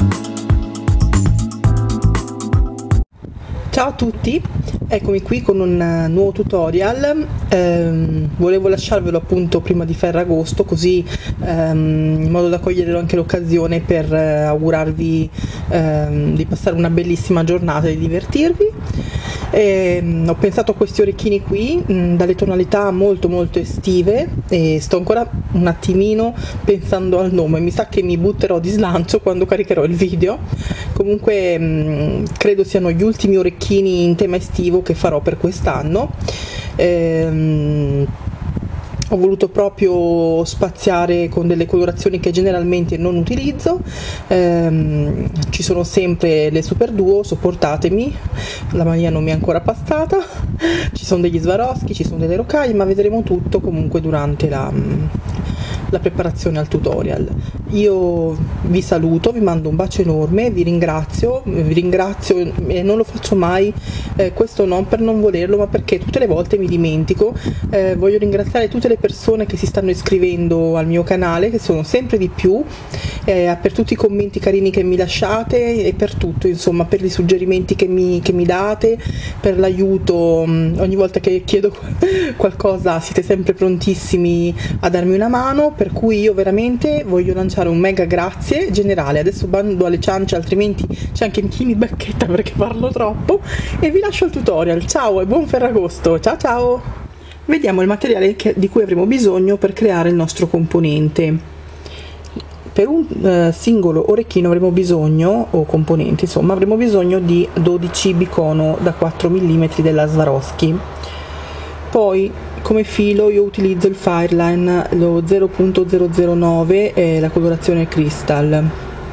Ciao a tutti, eccomi qui con un nuovo tutorial. Volevo lasciarvelo appunto prima di Ferragosto, così in modo da cogliere anche l'occasione per augurarvi di passare una bellissima giornata e di divertirvi. Ho pensato a questi orecchini qui dalle tonalità molto estive e sto ancora un attimino pensando al nome. Mi sa che mi butterò di slancio quando caricherò il video. Comunque credo siano gli ultimi orecchini in tema estivo che farò per quest'anno. Ho voluto proprio spaziare con delle colorazioni che generalmente non utilizzo. Ci sono sempre le Super Duo, sopportatemi, la maglia non mi è ancora passata. Ci sono degli Swarovski, ci sono delle rocaille, ma vedremo tutto comunque durante la preparazione al tutorial. Io vi saluto, vi mando un bacio enorme, vi ringrazio e non lo faccio mai, questo non per non volerlo, ma perché tutte le volte mi dimentico. Voglio ringraziare tutte le persone che si stanno iscrivendo al mio canale, che sono sempre di più, per tutti i commenti carini che mi lasciate e per tutto, insomma, per i suggerimenti che mi date, per l'aiuto ogni volta che chiedo qualcosa. Siete sempre prontissimi a darmi una mano, per cui io veramente voglio lanciare un mega grazie generale. Adesso bando alle ciance, altrimenti c'è anche chi mi bacchetta perché parlo troppo, e vi lascio il tutorial. Ciao e buon Ferragosto, ciao! Vediamo il materiale di cui avremo bisogno per creare il nostro componente. Per un singolo orecchino avremo bisogno, o componente insomma, avremo bisogno di 12 bicono da 4 mm della Swarovski. Poi come filo io utilizzo il Fireline, lo 0.009 e la colorazione Crystal.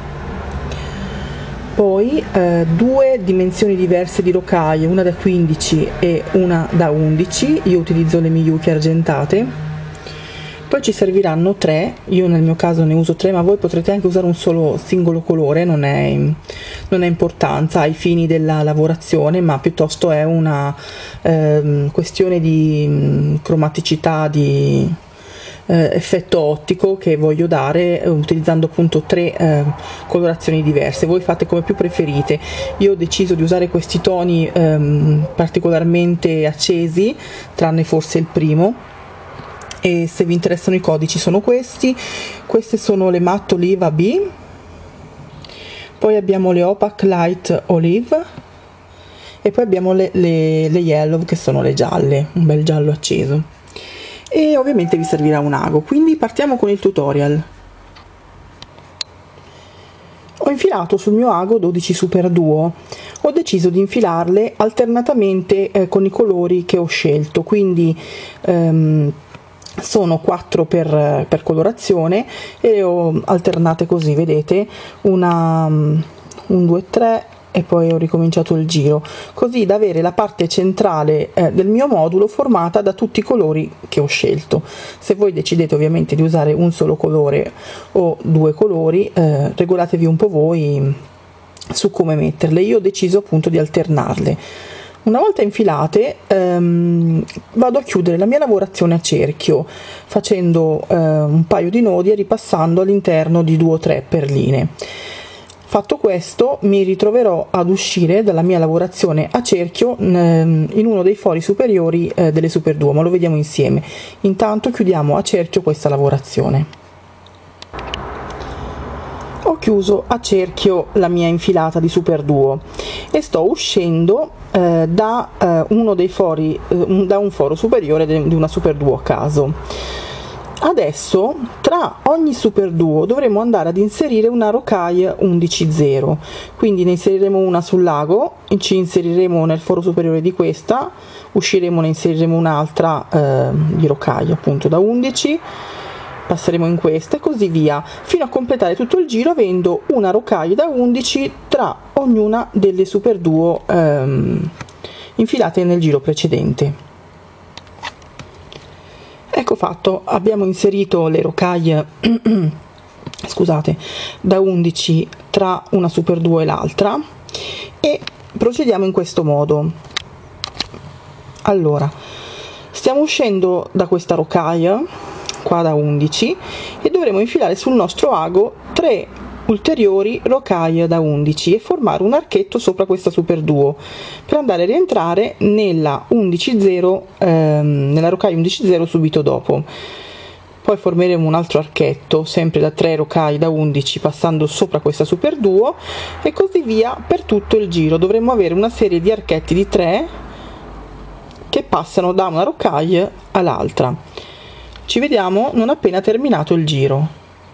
Poi due dimensioni diverse di rocaille, una da 15 e una da 11, io utilizzo le Miyuki argentate. Poi ci serviranno 3, io nel mio caso ne uso 3, ma voi potrete anche usare un solo singolo colore, non è importanza ai fini della lavorazione, ma piuttosto è una questione di cromaticità, di effetto ottico che voglio dare utilizzando appunto 3 colorazioni diverse. Voi fate come più preferite. Io ho deciso di usare questi toni particolarmente accesi, tranne forse il primo. E se vi interessano i codici sono questi. Queste sono le Matte Oliva B, poi abbiamo le Opaque Light Olive e poi abbiamo le Yellow, che sono le gialle, un bel giallo acceso, e ovviamente vi servirà un ago. Quindi partiamo con il tutorial. Ho infilato sul mio ago 12 Super Duo, ho deciso di infilarle alternatamente con i colori che ho scelto, quindi sono 4 per colorazione e ho alternate così, vedete, un 2 3 e poi ho ricominciato il giro, così da avere la parte centrale del mio modulo formata da tutti i colori che ho scelto. Se voi decidete ovviamente di usare un solo colore o 2 colori, regolatevi un po' voi su come metterle. Io ho deciso appunto di alternarle. Una volta infilate vado a chiudere la mia lavorazione a cerchio facendo un paio di nodi e ripassando all'interno di 2 o 3 perline. Fatto questo mi ritroverò ad uscire dalla mia lavorazione a cerchio in uno dei fori superiori delle Super Duo, ma lo vediamo insieme. Intanto chiudiamo a cerchio questa lavorazione. Ho chiuso a cerchio la mia infilata di Super Duo e sto uscendo da uno dei fori, da un foro superiore di una Super Duo a caso. Adesso tra ogni Super Duo dovremo andare ad inserire una rocaille 11.0, quindi ne inseriremo una sul lago, ci inseriremo nel foro superiore di questa, usciremo, ne inseriremo un'altra di rocaille appunto da 11, passeremo in questa e così via, fino a completare tutto il giro avendo una rocaille da 11 tra ognuna delle Super Duo infilate nel giro precedente. Ecco fatto, abbiamo inserito le rocaille scusate, da 11 tra una Super Duo e l'altra e procediamo in questo modo. Allora, stiamo uscendo da questa rocaille qua da 11 e dovremo infilare sul nostro ago 3 ulteriori rocaille da 11 e formare un archetto sopra questa super duo per andare a rientrare nella 11.0, nella rocaille 11.0 subito dopo. Poi formeremo un altro archetto sempre da 3 rocaille da 11 passando sopra questa super duo e così via per tutto il giro. Dovremo avere una serie di archetti di 3 che passano da una rocaille all'altra. Ci vediamo non appena terminato il giro.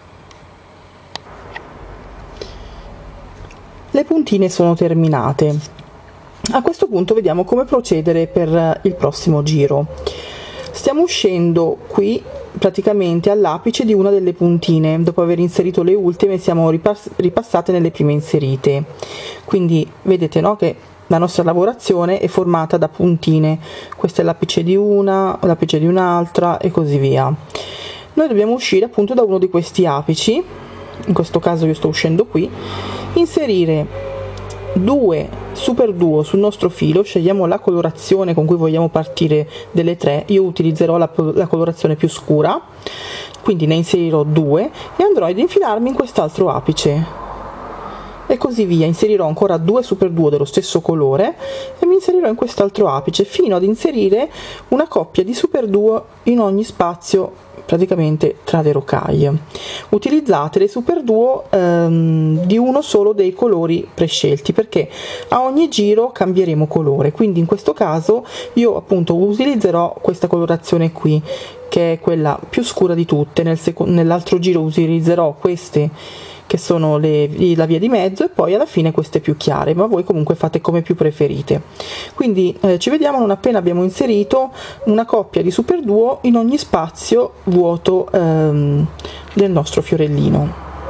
Le puntine sono terminate. A questo punto vediamo come procedere per il prossimo giro. Stiamo uscendo qui praticamente all'apice di una delle puntine. Dopo aver inserito le ultime siamo ripassate nelle prime inserite. Quindi vedete, no, che la nostra lavorazione è formata da puntine. Questo è l'apice di una, l'apice di un'altra e così via. Noi dobbiamo uscire appunto da uno di questi apici. In questo caso io sto uscendo qui. Inserire 2 super duo sul nostro filo, scegliamo la colorazione con cui vogliamo partire delle 3, io utilizzerò la colorazione più scura, quindi ne inserirò 2 e andrò ad infilarmi in quest'altro apice e così via. Inserirò ancora 2 super duo dello stesso colore e mi inserirò in quest'altro apice fino ad inserire una coppia di super duo in ogni spazio praticamente tra le rocaille. Utilizzate le super duo di uno solo dei colori prescelti perché a ogni giro cambieremo colore, quindi in questo caso io appunto utilizzerò questa colorazione qui che è quella più scura di tutte. Nell'altro giro utilizzerò queste che sono la via di mezzo e poi alla fine queste più chiare, ma voi comunque fate come più preferite. Quindi ci vediamo non appena abbiamo inserito una coppia di super duo in ogni spazio vuoto del nostro fiorellino.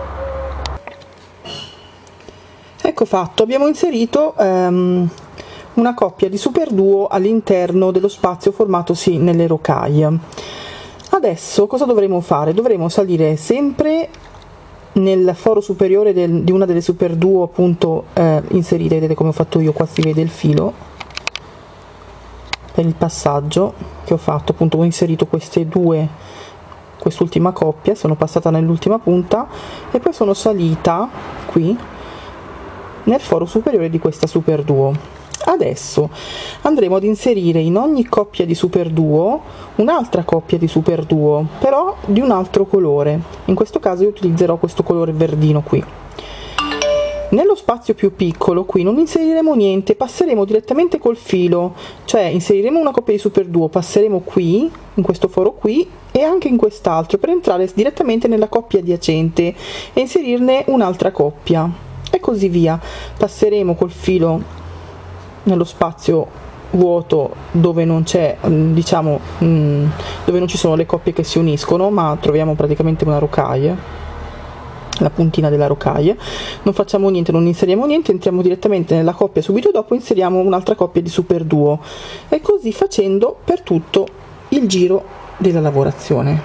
Ecco fatto, abbiamo inserito una coppia di super duo all'interno dello spazio formatosi nelle rocaille. Adesso cosa dovremo fare? Dovremo salire sempre nel foro superiore di una delle super duo appunto inserite. Vedete come ho fatto io, qua si vede il filo per il passaggio che ho fatto, appunto ho inserito queste due, quest'ultima coppia, sono passata nell'ultima punta e poi sono salita qui nel foro superiore di questa super duo. Adesso andremo ad inserire in ogni coppia di super duo un'altra coppia di super duo, però di un altro colore. In questo caso io utilizzerò questo colore verdino qui. Nello spazio più piccolo qui non inseriremo niente, passeremo direttamente col filo, cioè inseriremo una coppia di super duo, passeremo qui, in questo foro qui e anche in quest'altro per entrare direttamente nella coppia adiacente e inserirne un'altra coppia e così via. Passeremo col filo nello spazio vuoto dove non c'è, diciamo, dove non ci sono le coppie che si uniscono, ma troviamo praticamente una rocaille, la puntina della rocaille. Non facciamo niente, non inseriamo niente, entriamo direttamente nella coppia subito dopo, inseriamo un'altra coppia di super duo e così facendo per tutto il giro della lavorazione.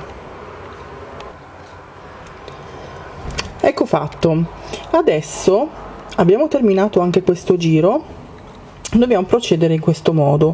Ecco fatto. Adesso abbiamo terminato anche questo giro. Dobbiamo procedere in questo modo.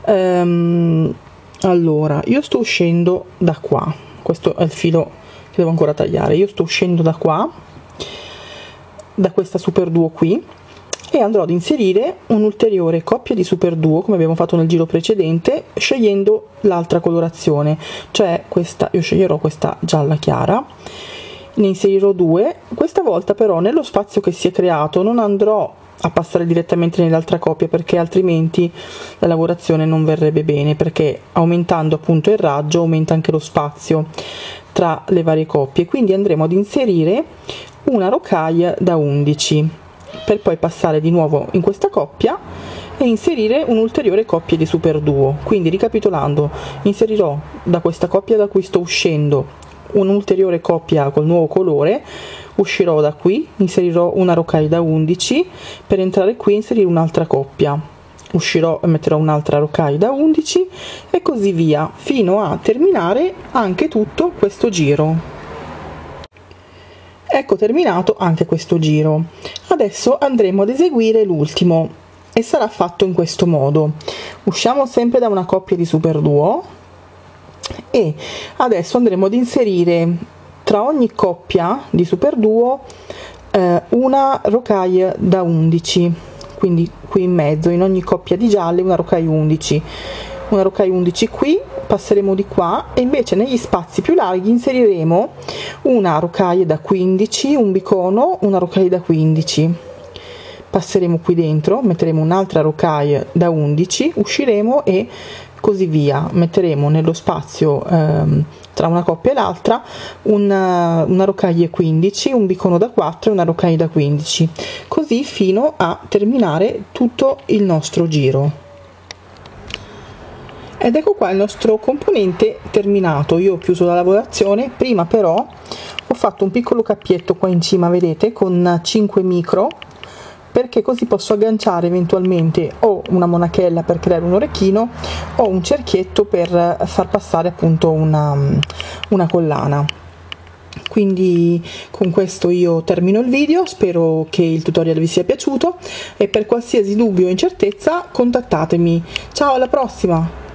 Allora, io sto uscendo da qua, questo è il filo che devo ancora tagliare. Io sto uscendo da qua, da questa super duo qui, e andrò ad inserire un'ulteriore coppia di super duo come abbiamo fatto nel giro precedente, scegliendo l'altra colorazione, cioè questa. Io sceglierò questa gialla chiara, ne inserirò 2. Questa volta però nello spazio che si è creato non andrò a passare direttamente nell'altra coppia perché altrimenti la lavorazione non verrebbe bene, perché aumentando appunto il raggio aumenta anche lo spazio tra le varie coppie. Quindi andremo ad inserire una rocaille da 11 per poi passare di nuovo in questa coppia e inserire un'ulteriore coppia di super duo. Quindi ricapitolando, inserirò da questa coppia da cui sto uscendo un'ulteriore coppia col nuovo colore, uscirò da qui, inserirò una rocaille da 11 per entrare qui e inserire un'altra coppia, uscirò e metterò un'altra rocaille da 11 e così via fino a terminare anche tutto questo giro. Ecco terminato anche questo giro. Adesso andremo ad eseguire l'ultimo e sarà fatto in questo modo. Usciamo sempre da una coppia di super duo e adesso andremo ad inserire tra ogni coppia di super duo una rocaille da 11, quindi qui in mezzo, in ogni coppia di gialle una rocaille 11, una rocaille 11 qui, passeremo di qua e invece negli spazi più larghi inseriremo una rocaille da 15, un bicono, una rocaille da 15, passeremo qui dentro, metteremo un'altra rocaille da 11, usciremo e così via, metteremo nello spazio tra una coppia e l'altra una rocaille 15, un bicono da 4 e una rocaille da 15, così fino a terminare tutto il nostro giro. Ed ecco qua il nostro componente terminato. Io ho chiuso la lavorazione, prima però ho fatto un piccolo cappietto qua in cima, vedete, con 5 micro, perché così posso agganciare eventualmente o una monachella per creare un orecchino o un cerchietto per far passare appunto una collana. Quindi con questo io termino il video, spero che il tutorial vi sia piaciuto e per qualsiasi dubbio o incertezza contattatemi. Ciao, alla prossima!